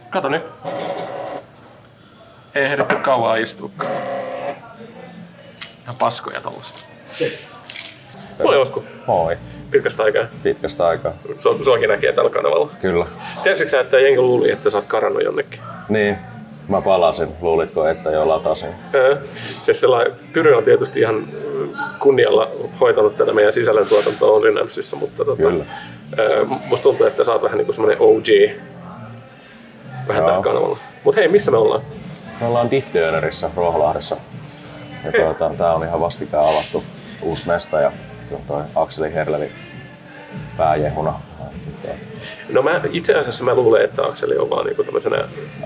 Kato nyt. Ei ehditty kauan istuukaan. Ihan paskoja tollasta. Moi Osku. Moi. Pitkästä aikaa. Pitkästä aikaa. Suakin näkee tällä kanavalla. Kyllä. Tiesitkö sä, että jengi luuli, että sä oot karannut jonnekin? Niin. Mä palasin. Luulitko, että jo latasin? Siis Pyry on tietysti ihan kunnialla hoitanut tätä meidän sisällöntuotantoa OnlyNansissa, mutta Kyllä. Musta tuntuu, että sä oot vähän niin kuin semmonen OG vähän tällä kanavalla. Mut hei, missä me ollaan? Me ollaan Diffdönerissa Ruoholahdessa. Ja tää on ihan vastikään avattu uusi mesta ja se on toi Akseli Herlevi pääjehuna. No itse asiassa mä luulen, että Akseli on vaan niinku tämmöisenä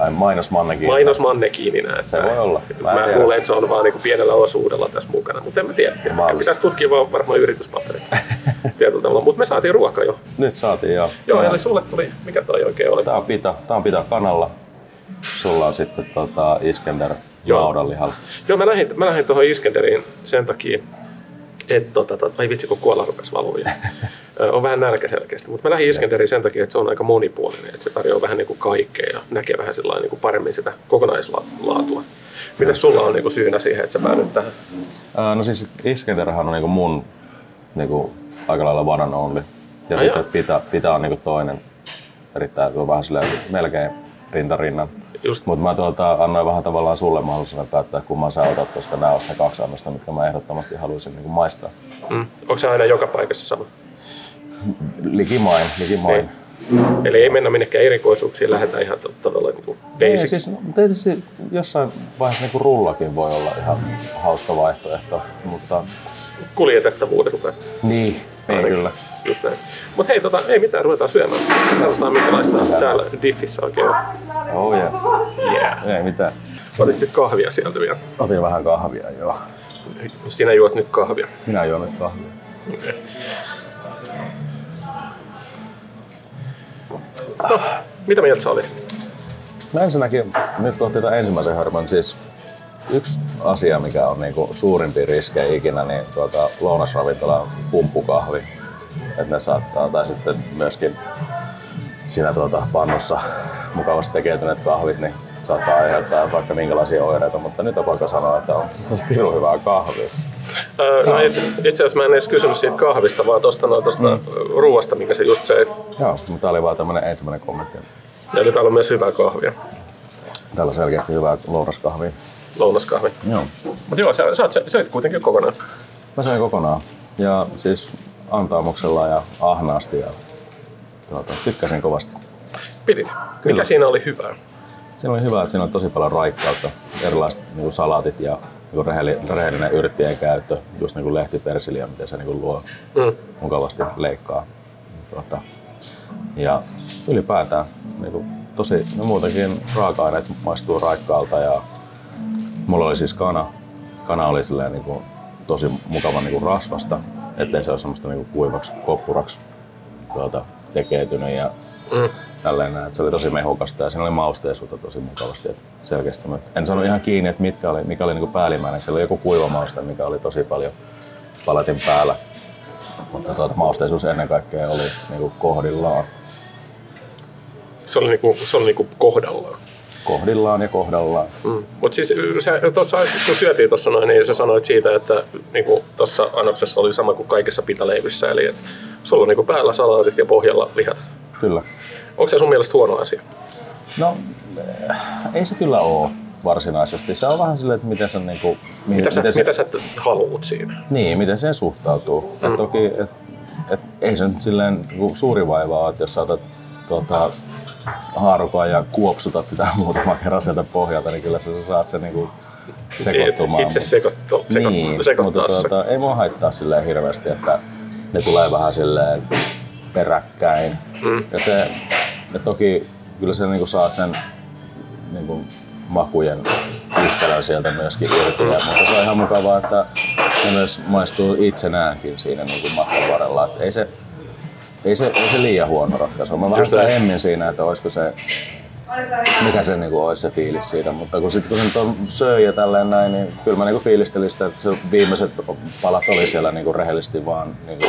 mainosmannekiininä. Se voi olla. Mä luulen, että se on vaan niinku pienellä osuudella tässä mukana, mutta en mä tiedä. Pitäisi tutkia vaan varmaan yrityspaperit tietyllä tavalla, mutta me saatiin ruoka jo. Nyt saatiin joo. Joo, eli sulle tuli, mikä toi oikein oli? Tää on pita kanalla. Sulla on sitten Iskender laudanlihalla. Joo, mä lähdin tuohon Iskenderiin sen takia, että ai vitsi kun kuolla rupesi valua. On vähän nälkä selkeästi, mutta mä lähdin Iskenderiin sen takia, että se on aika monipuolinen, että se tarjoaa vähän niin kuin kaikkea ja näkee vähän niin kuin paremmin sitä kokonaislaatua. Mitäs sulla on niin kuin syynä siihen, että sä päädyt tähän? No siis Iskenderhan on niin kuin mun niin kuin aika lailla one and only. Ja sitten pita on niin kuin toinen erittäin vähän melkein rintarinnan. Mutta mä annoin vähän tavallaan sulle mahdollisuuden päättää, kumman sä otat, koska nämä on ne 2 annosta, mitkä mä ehdottomasti haluaisin niin kuin maistaa. Onko se aina joka paikassa sama? Likimain. Eli ei mennä minnekään erikoisuuksiin, lähdetään ihan tavallaan niin kuin basic. Siis, tietysti jossain vaiheessa niin kuin rullakin voi olla ihan hauska vaihtoehto, mutta... Kuljetettavuudelta. Niin, ei kyllä. Just näin. Mut hei, ei mitään, ruvetaan syömään. Katsotaan minkälaista täällä Diffissä oikein on. Oh yeah. Ei mitään. Otit sit kahvia sieltä vielä? Otin vähän kahvia, joo. Sinä juot nyt kahvia? Minä juon nyt kahvia. Okay. No, mitä mieltä sä olit? No ensinnäkin, nyt kohti tämän ensimmäisen hörmön, siis yksi asia, mikä on niinku suurimpia riskejä ikinä, niin lounasravintolan pumppukahvi. Että ne saattaa, tai sitten myöskin siinä pannussa mukavasti tekeytyneet kahvit, niin saattaa aiheuttaa vaikka minkälaisia oireita, mutta nyt on pakko sanoa, että on pirun hyvää kahvia. No itse asiassa mä en edes kysynyt siitä kahvista, vaan tuosta ruuasta, minkä sä just söit. Joo, mutta tää oli vaan tämmönen ensimmäinen kommentti. Eli täällä on myös hyvää kahvia. Täällä on selkeästi hyvää lounaskahvia. Lounaskahvi. Joo. Mut joo, sä söit kuitenkin kokonaan. Mä söin kokonaan. Ja siis antaamuksella ja ahnaasti ja tykkäsin kovasti. Pidit. Kyllä. Mikä siinä oli hyvää? Siinä oli hyvä, että siinä on tosi paljon raikkautta, erilaiset niin salaatit ja niin rehellinen yrttien käyttö, just niin kuin lehtipersiliä, miten se niin luo mukavasti leikkaa. Ja ylipäätään niin tosi, no muutenkin raaka-aineet maistuu raikkaalta ja mulla oli siis kana oli silleen niin kuin tosi mukavan niin kuin rasvasta, ettei se ole semmoista niin kuin kuivaksi koppuraksi tekeytynyt ja tälleen näin, että se oli tosi mehukasta ja siinä oli mausteisuutta tosi mukavasti. Että selkeästi en sano ihan kiinni, että mikä oli niin kuin päällimmäinen. Siellä oli joku kuivamauste, mikä oli tosi paljon paletin päällä. Mutta mausteisuus ennen kaikkea oli niin kuin kohdillaan. Se oli niinku kohdallaan. Kohdillaan ja kohdallaan. Mutta siis kun syötiin tuossa noin, niin sä sanoit siitä, että niinku tuossa annoksessa oli sama kuin kaikissa pitaleivissä. Eli että sulla on niinku päällä salaatit ja pohjalla lihat. Kyllä. Onko se sun mielestä huono asia? No, ei se kyllä ole varsinaisesti. Se on vähän silleen, että miten sä niinku... Mitä sä haluut siinä? Niin, miten siihen suhtautuu. Et toki, ei se nyt silleen suuri vaivaa, että jos saatat haarukaa ja kuopsutat sitä muutaman kerran sieltä pohjalta, niin kyllä sä saat sen niinku sekoittumaan. Itse sekoittaa mutta ei mua haittaa silleen hirveästi, että ne tulee vähän silleen peräkkäin. Ja toki kyllä sä niinku saat sen niinku makujen yhtälön sieltä myöskin irti, mutta se on ihan mukavaa, että ne myös maistuu itsenäänkin siinä niinku matkan varrella. Ei se liian huono ratkaisu. Mä vähän sitä emmin siinä, että olisiko se, mikä se niinku olisi se fiilis siitä, mutta kun se söi ja tälleen näin, niin kyllä mä niinku fiilistelin sitä, että viimeiset palat oli siellä niinku rehellisesti vaan niinku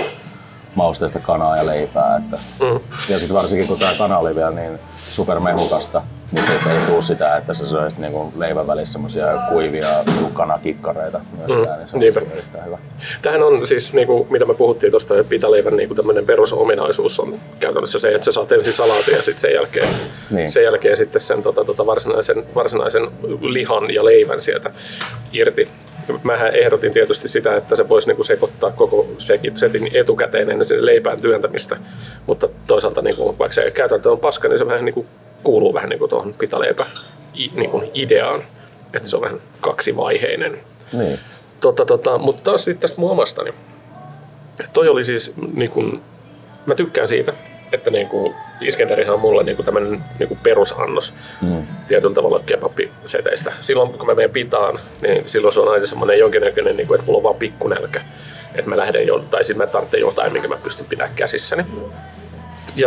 mausteista kanaa ja leipää. Ja sitten varsinkin kun tää kana oli vielä niin supermehukasta, niin se ei tule sitä, että sä syöisit niinku leivän välissä semmosia kuivia kanakikkareita myöskään, niin se on erittäin hyvä. Tämähän on siis, niinku, mitä me puhuttiin tuosta, että pitaleivän niinku tämmöinen perusominaisuus on käytännössä se, että sä saat ensin salaatin ja sitten sen jälkeen sitten sen varsinaisen lihan ja leivän sieltä irti. Mähän ehdotin tietysti sitä, että se voisi niinku sekoittaa koko setin etukäteen ennen sen leipään työntämistä, mutta toisaalta niinku, vaikka se käytäntö on paska, niin se vähän niinku kuuluu vähän niinku tuohon pitaleipä niinku ideaan, että se on vähän kaksivaiheinen. Niin. Mutta taas sitten tästä mun omastani. Toi oli siis, niinku, mä tykkään siitä, että niinku, Iskenderihan on mulle niinku tämmönen niinku perusannos tietyllä tavalla kebabiseteistä. Silloin kun mä menen pitaan, niin silloin se on aina semmoinen jonkinnäköinen, niinku, että mulla on vaan pikkunälkä. Että mä lähden tai sitten mä tarvitsen jotain, minkä mä pystyn pitämään käsissäni. Ja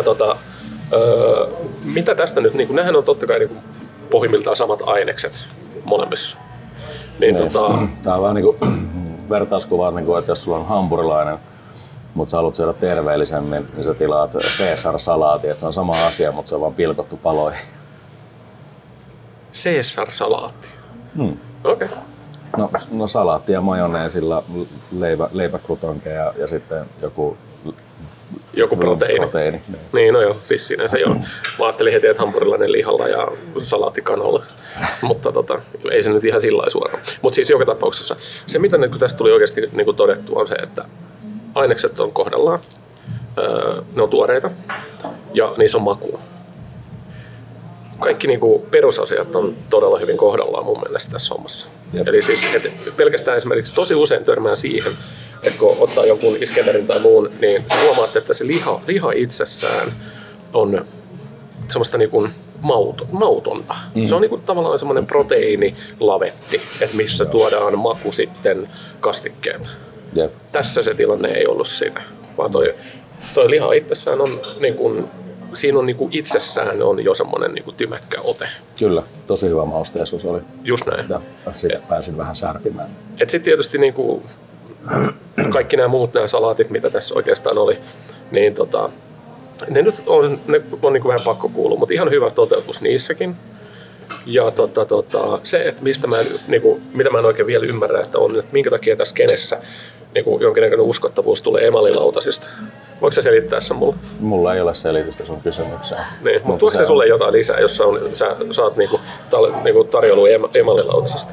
mitä tästä nyt, niinku, nämähän on totta kai niinku, pohjimmiltaan samat ainekset molemmissa. Niin, Tämä on vähän niinku vertauskuva, niinku, että jos sulla on hampurilainen, mutta sä haluat syödä terveellisemmin, niin sä tilaat Caesar-salaatin. Et se on sama asia, mutta se on vaan pilkottu paloihin. Caesar-salaatti? Okei. Okay. No salaatti ja majoneesilla, leipäkrutonkeja ja sitten joku proteiini. Niin, no joo, siis sinänsä joo. Mä ajattelin heti, että hampurilainen lihalla ja salaattikanolla, mutta ei se nyt ihan sillä lailla suoraan. Mutta siis joka tapauksessa se, mitä nyt tästä tuli oikeasti niin kuin todettu, on se, että ainekset on kohdallaan, ne on tuoreita ja niissä on makua. Kaikki niinku perusasiat on todella hyvin kohdallaan mun mielestä tässä hommassa. Jep. Eli siis pelkästään esimerkiksi tosi usein törmää siihen, että kun ottaa jonkun Iskenderin tai muun, niin sä huomaat, että se liha itsessään on semmoista niinku mautonta. Se on niinku tavallaan semmoinen proteiinilavetti, että missä tuodaan maku sitten kastikkeella. Jep. Tässä se tilanne ei ollut sitä, vaan toi liha itsessään on niinku, siinä on niinku itsessään on jo semmoinen niinku tymäkkä ote. Kyllä, tosi hyvä mausteisuus oli. Just näin. Ja siitä pääsin vähän särpimään. Et sit tietysti niinku kaikki nämä muut salaatit, mitä tässä oikeastaan oli, niin ne nyt on niinku vähän pakko kuulua, mutta ihan hyvä toteutus niissäkin. Ja se, että mitä mä en oikein vielä ymmärrä, että on, että minkä takia tässä kenessä niinku jonkinnäköinen uskottavuus tulee emalilautasista. Voitko sä selittää sen mulle? Mulla ei ole selitystä sun kysymykseen. Niin, mutta tuoksi se sulle jotain lisää, jos sä saat niinku tarjoilua emalilautasesta?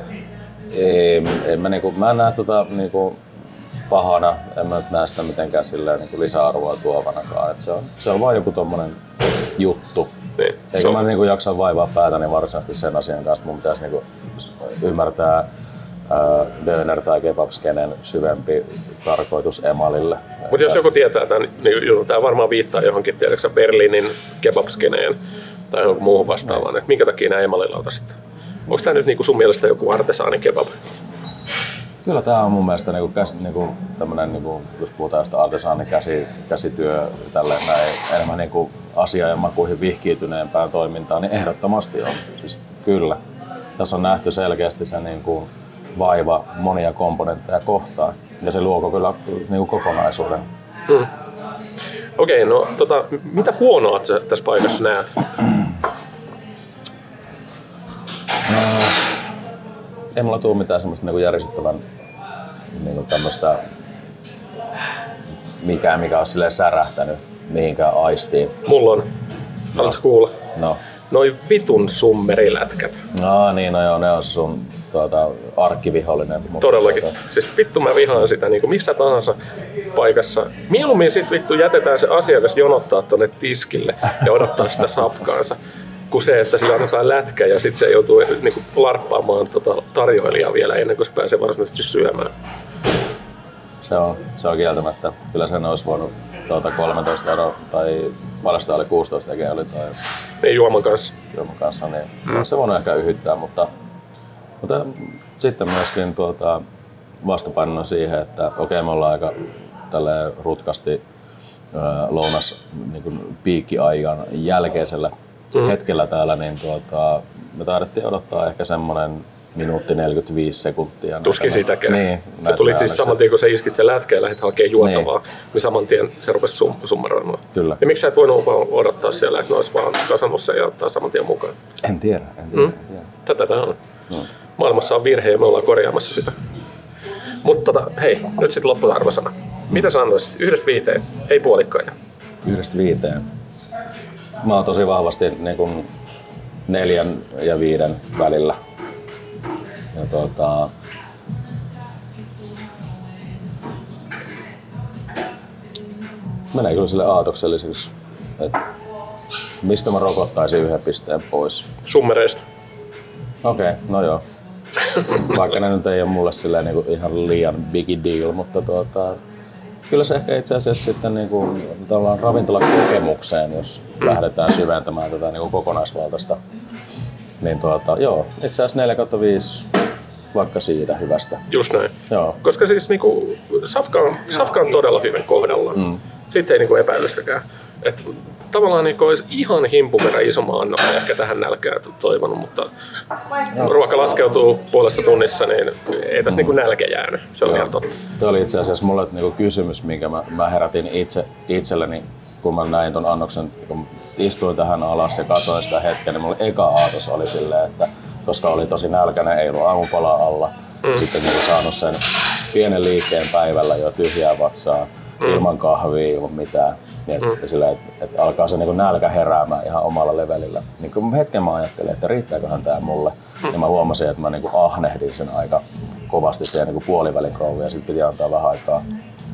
Mä en näe niinku pahana, en mä näe sitä mitenkään silleen niinku lisäarvoa tuovanakaan. Et se on vaan joku tommonen juttu. Niin, eikä mä niinku jaksa vaivaa päätäni varsinaisesti sen asian kanssa. Mun pitäisi niinku ymmärtää döner- tai kebabskenen syvempi tarkoitus emalille. Mutta jos joku tietää tämän, niin tämä varmaan viittaa johonkin Berliinin kebabskeneen tai johonkin muuhun vastaavaan, että minkä takia nämä emalilautaset. Onko tämä nyt niinku sun mielestä joku artesaanikebab? Kyllä tämä on mun mielestä tämmöinen, jos puhutaan sitä artesaanikäsityö, enemmän asia- ja makuihin vihkiytyneempään toimintaan, niin ehdottomasti on. Siis kyllä. Tässä on nähty selkeästi se vaiva monia komponentteja kohtaan ja se luo kyllä kokonaisuuden. Okei, no mitä huonoa sä tässä paikassa näet? Ei mulla tule mitään semmoista järisyttävän tämmöistä mikä on silleen särähtänyt mihinkään aistiin. Mulla on. Haluatko kuulla? No. Noi vitun summerilätkät. Niin, no joo, ne on sun arkkivihollinen. Todellakin. Siis vittu mä vihaan sitä niin kuin missä tahansa paikassa. Mieluummin sit vittu jätetään se asiakas jonottaa tonne tiskille ja odottaa sitä safkaansa, kuin se, että sillä annetaan lätkä ja sit se joutuu niin kuin larppaamaan tarjoilijaa vielä ennen kuin se pääsee varsinaisesti syömään. Se on kieltämättä. Kyllä sen olisi voinut 13 € tai paljon sitä oli 16 € oli toi. Niin juoman kanssa. Niin se voinut ehkä yhyttää, mutta sitten myöskin vastapainona siihen, että okei, me ollaan aika tälleen rutkasti lounas niin piikkiajan jälkeisellä hetkellä täällä, niin me taidettiin odottaa ehkä semmoinen minuutti 45 sekuntia. Tuskin sitäkään. Niin, se tuli siis saman tien, kun sä iskit sen lätkeen ja lähdit hakemaan juotavaa, niin saman tien se rupesi summaroimaan. Kyllä. Ja miksi sä et voinut vaan odottaa siellä, että ne olisi vaan kasannut sen ja ottaa saman tien mukaan? En tiedä. Tätä tää on. Maailmassa on virhe ja me ollaan korjaamassa sitä. Mutta hei, nyt sitten loppuarvosana. Mitä sä antoisit? 1-5, ei puolikkaita. 1-5. Mä oon tosi vahvasti niin kuin 4 ja 5 välillä. Ja menee kyllä sille aatokselliseksi, että mistä mä rokottaisin 1 pisteen pois. Summereista. Okei, no joo. Vaikka ne nyt ei ole mulle silleen niin kuin ihan liian big deal, mutta kyllä se ehkä itse asiassa sitten niin kuin ravintolakokemukseen, jos lähdetään syventämään tätä niin kuin kokonaisvaltaista, niin joo, itse asiassa 4/5 vaikka siitä hyvästä. Just näin. Joo. Koska siis niinku, safka on todella hyvin kohdallaan. Siitä ei niinku epäilystäkään. Et tavallaan niinku olisi ihan himpun verran isomman annoksen ehkä tähän nälkään toivonut, mutta ruoka laskeutuu puolessa tunnissa, niin ei tässä niinku nälkä jäänyt. Se on ihan totta. Tuo oli itse asiassa mulle niinku kysymys, minkä mä herätin itselleni, kun mä näin ton annoksen, kun istuin tähän alas ja katsoin sitä hetken, niin mulle eka aatos oli silleen, että koska oli tosi nälkäinen, ei ollut aamupalaa alla, sitten niin saanut sen pienen liikkeen päivällä jo tyhjää vatsaa, ilman kahvia, ilman mitään. Että alkaa se niin nälkä heräämään ihan omalla levelillä. Niin hetken mä ajattelin, että riittääköhän tää mulle. Ja mä huomasin, että mä niin ahnehdin sen aika kovasti siihen niin puolivälin krouviin ja sitten piti antaa vähän aikaa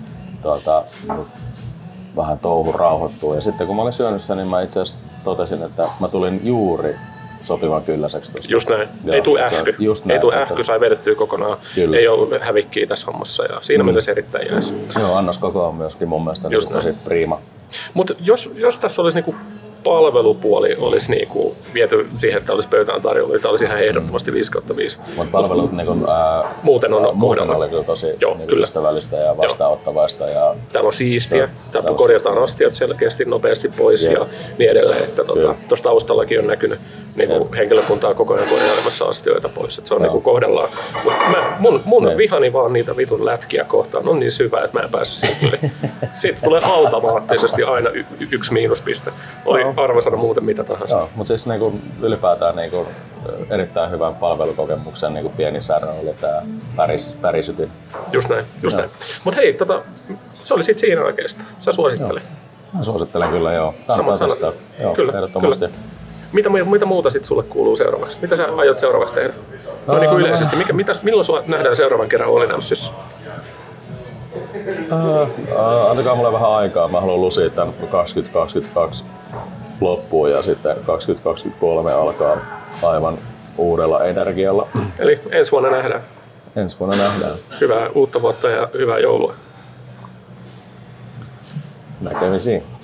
vähän touhun rauhoittua. Ja sitten kun mä olin syönyt sen, niin mä itse asiassa totesin, että mä tulin juuri sopivan kylläiseksi tuosta. Just näin. Joo, ei tule ähky. Ei tule ähky, sai vedettyä kokonaan. Kyllä. Ei ole hävikkiä tässä hommassa ja siinä mielessä erittäin jäis. Joo, annoskoko on myöskin mun mielestä niin tosi priima. Mutta jos tässä olisi niinku palvelupuoli olisi niinku viety siihen, että olisi pöytään tarjolla, niin tämä olisi ihan ehdottomasti 5/5. Mutta palvelut muuten oli kyllä tosi ystävällistä ja vastaanottavaista. Ja täällä on siistiä, täällä korjataan astiat selkeästi nopeasti pois ja niin edelleen. Tuossa taustallakin on näkynyt niinku henkilökuntaa koko ajan korjailemassa astioita pois. Et se on niinku kohdallaan. Mun vihani vaan niitä vitun lätkiä kohtaan on niin syvä, että mä en pääse siitä yli. Siitä tulee automaattisesti aina 1 miinuspiste. Oli arvosana muuten mitä tahansa. Joo, mutta siis niinku ylipäätään niinku erittäin hyvän palvelukokemuksen niinku pieni särö oli tää pärisytin. Just näin. Mut hei, se oli sit siinä oikeastaan. Sä suosittelet. Joo. Mä suosittelen kyllä, joo. Samat sanat. Joo, kyllä. Mitä muuta sit sulle kuuluu seuraavaksi? Mitä sä aiot seuraavaksi tehdä? No niin kuin yleisesti. Milloin sua nähdään seuraavan kerran Olinämsissä? Antakaa mulle vähän aikaa. Mä haluan lusia tämän 2022 loppuun ja sitten 2023 alkaa aivan uudella energialla. Eli ensi vuonna nähdään. Ensi vuonna nähdään. Hyvää uutta vuotta ja hyvää joulua. Näkemisiin.